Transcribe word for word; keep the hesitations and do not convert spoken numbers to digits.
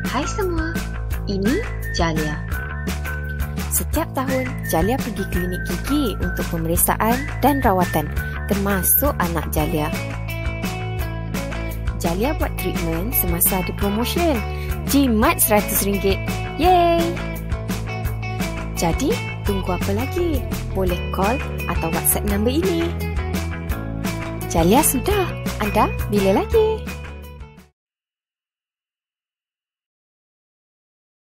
Hai semua, ini Jalia. Setiap tahun, Jalia pergi klinik gigi untuk pemeriksaan dan rawatan, termasuk anak Jalia. Jalia buat treatment semasa ada promotion. Jimat seratus ringgit. Yeay! Jadi, tunggu apa lagi? Boleh call atau WhatsApp nombor ini. Jalia sudah. Anda bila lagi?